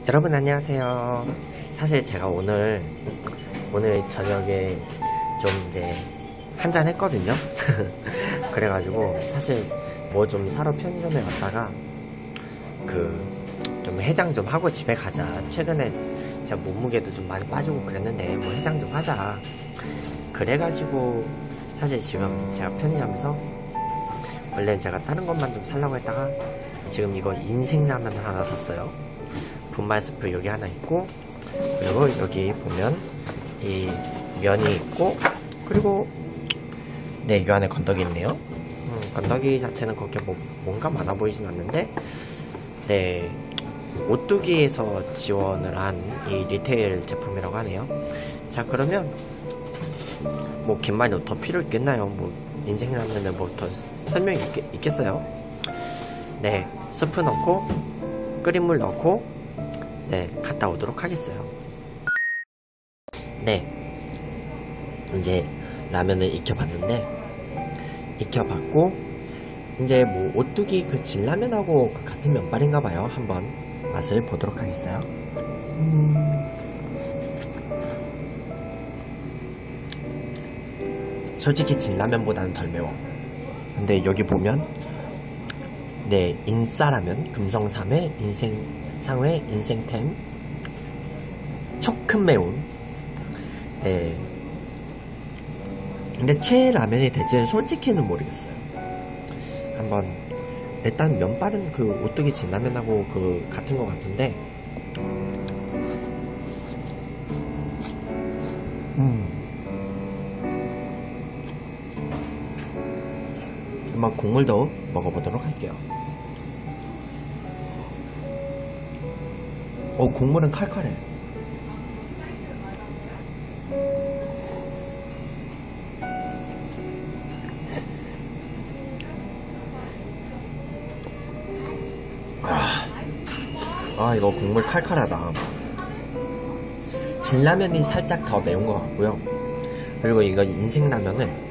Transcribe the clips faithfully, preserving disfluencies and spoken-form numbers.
여러분 안녕하세요. 사실 제가 오늘 오늘 저녁에 좀 이제 한잔 했거든요. 그래가지고 사실 뭐 좀 사러 편의점에 갔다가 그 좀 해장 좀 하고 집에 가자. 최근에 제가 몸무게도 좀 많이 빠지고 그랬는데 뭐 해장 좀 하자. 그래가지고 사실 지금 제가 편의점에서 원래 제가 다른 것만 좀 살려고 했다가 지금 이거 인생라면 하나 샀어요. 분말 스프 여기 하나 있고, 그리고 여기 보면 이 면이 있고, 그리고 네, 이 안에 건더기 있네요. 음, 건더기 자체는 그렇게 뭐 뭔가 많아 보이진 않는데, 네, 오뚜기에서 지원을 한 이 리테일 제품이라고 하네요. 자, 그러면 뭐 긴 말이 더 필요 있겠나요? 뭐 인생라면은 뭐 더 설명이 있, 있겠어요? 네, 스프 넣고 끓인 물 넣고 네, 갔다 오도록 하겠어요. 네, 이제 라면을 익혀봤는데, 익혀봤고, 이제 뭐 오뚜기 그 진라면하고 그 같은 면발인가봐요. 한번 맛을 보도록 하겠어요. 음... 솔직히 진라면보다는 덜 매워. 근데 여기 보면 네, 인싸라면 금성삼회 인생상회 인생템 초큰 매운. 네, 근데 최애 라면이 될지는 솔직히는 모르겠어요. 한번 일단 면발은 그 오뚜기 진라면하고 그 같은 것 같은데, 음 한번 국물도 먹어보도록 할게요. 어, 국물은 칼칼해. 아, 아 이거 국물 칼칼하다. 진라면이 살짝 더 매운 것 같고요. 그리고 이거 인생라면은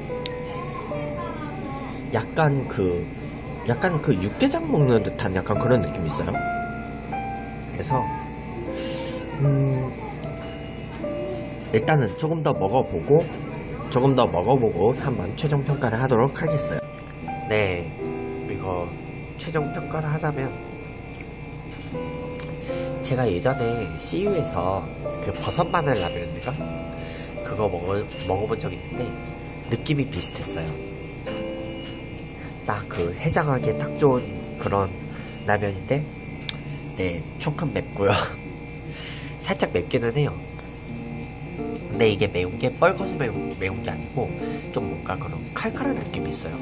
약간 그 약간 그 육개장 먹는 듯한 약간 그런 느낌이 있어요. 그래서 음 일단은 조금 더 먹어보고 조금 더 먹어보고 한번 최종 평가를 하도록 하겠어요. 네, 이거 최종 평가를 하자면, 제가 예전에 씨유에서 그 버섯 마늘 라면인가 그거 먹어, 먹어본 적이 있는데 느낌이 비슷했어요. 딱 그 해장하기에 딱 좋은 그런 라면인데, 네, 조금 맵고요. 살짝 맵기는 해요. 근데 이게 매운 게 뻘거서 매운, 매운 게 아니고 좀 뭔가 그런 칼칼한 느낌이 있어요.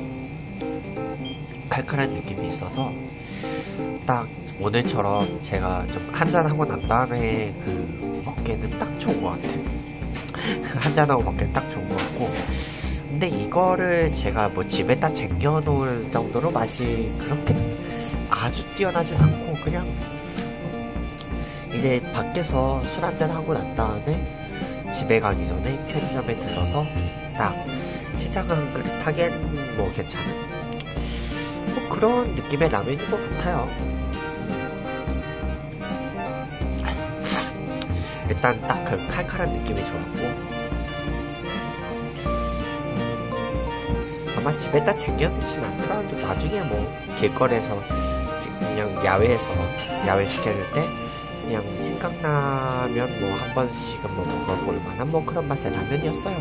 칼칼한 느낌이 있어서 딱 오늘처럼 제가 좀 한잔하고 난 다음에 그 먹기에는 딱 좋은 것 같아요. 한잔하고 먹기에는 딱 좋은 것 같고, 근데 이거를 제가 뭐 집에다 쟁여놓을 정도로 맛이 그렇게 아주 뛰어나진 않고, 그냥 이제 밖에서 술 한잔하고 난 다음에 집에 가기 전에 편의점에 들러서 딱 해장 한 그릇 하기엔 뭐 괜찮은 뭐 그런 느낌의 라면인 것 같아요. 일단 딱 그 칼칼한 느낌이 좋았고, 아마 집에다 챙겨놓진 않더라도 나중에 뭐 길거리에서 그냥 야외에서 야외 시켜줄 때 그냥 생각나면 뭐 한 번씩은 뭐 먹어볼 만한 뭐 그런 맛의 라면이었어요.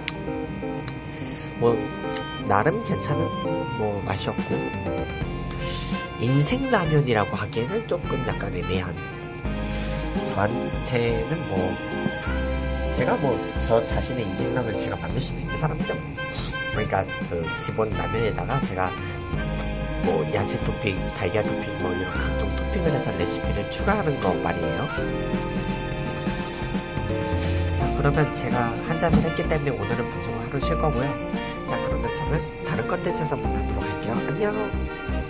뭐 나름 괜찮은 뭐 맛이었고, 인생 라면이라고 하기에는 조금 약간 애매한, 저한테는 뭐 제가 뭐 저 자신의 인생 라면을 제가 만들 수도 있는 사람이죠. 그러니까 그 기본 라면에다가 제가 뭐 야채 토핑, 달걀 토핑 뭐 이런 각종 토핑을 해서 레시피를 추가하는 거 말이에요. 자, 그러면 제가 한잔을 했기 때문에 오늘은 방송을 하루 쉴 거고요. 자, 그러면 저는 다른 컨텐츠에서 만나도록 할게요. 안녕.